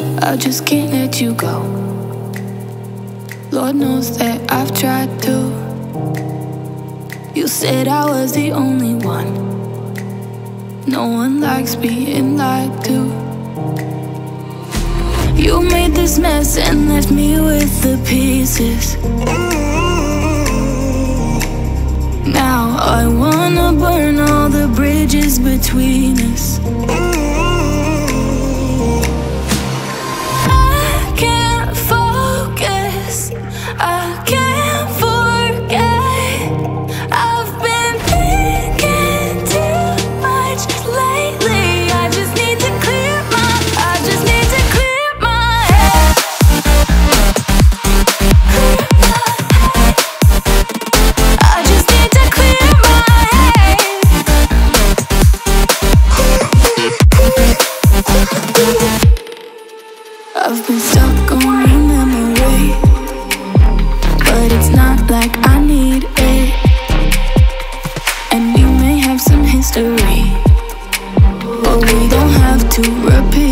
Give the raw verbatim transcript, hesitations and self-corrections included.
I just can't let you go. Lord knows that I've tried to. You said I was the only one. No one likes being lied to. You made this mess and left me with the pieces. Now I wanna burn all the bridges between us. I can't focus, I can't forget. I've been thinking too much lately. I just need to clear my, I just need to clear my head. Clear my head. I just need to clear my head. I've been stuck on your memory, but it's not like I need it. And we may have some history, but we don't have to repeat.